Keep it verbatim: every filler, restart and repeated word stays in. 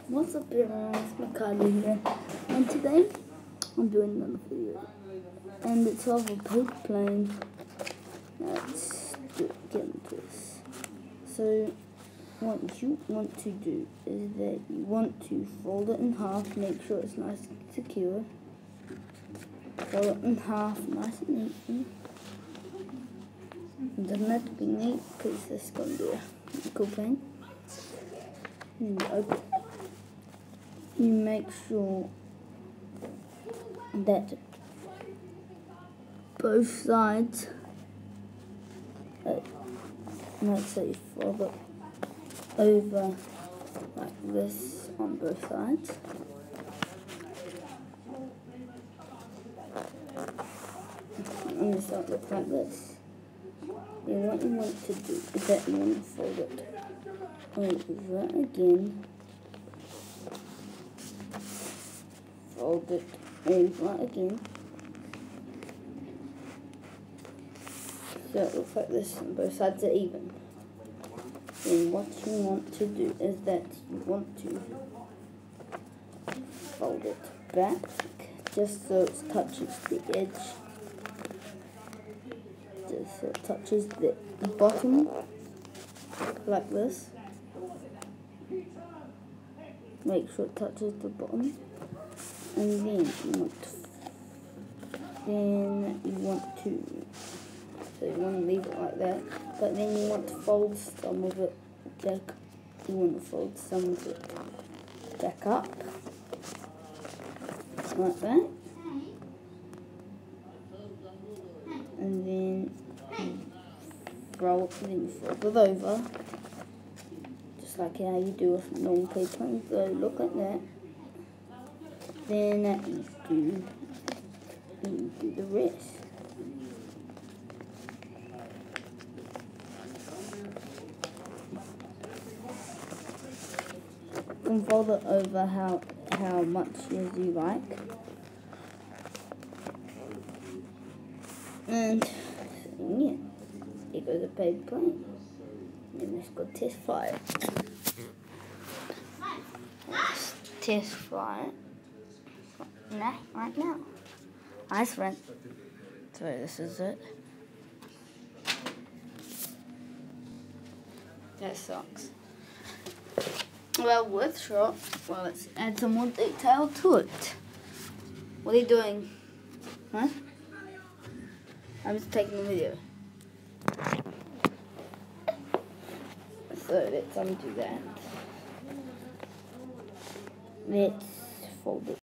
What's up everyone, it's Makali here, and today I'm doing another video, and it's of a paper plane. Let's do, get into this. So what you want to do is that you want to fold it in half, make sure it's nice and secure. Fold it in half nice and neatly. It doesn't have to be neat because this is going to be a cool plane. And you open it. You make sure that both sides, uh, let's say you fold it over like this on both sides. And this will look like this. Then what you want to do is that you want to fold it over again. Fold it over again. So it looks like this and both sides are even. Then what you want to do is that you want to fold it back just so it touches the edge. Just so it touches the bottom like this. Make sure it touches the bottom. And then you want to, then you want to, so you want to leave it like that, but then you want to fold some of it back, you want to fold some of it back up, like that, and then you roll, then you fold it over, just like how you do with normal paper planes, so look like that. Then you do, you do the rest. You can fold it over how how much as you like. And yeah, here goes a paper plane. And let's go test fly it. Let's test fly it. Nah, right now. Nice friend. So this is it. That sucks. Well, with shot, well, let's add some more detail to it. What are you doing? Huh? I'm just taking a video. So let's undo that. Let's fold it.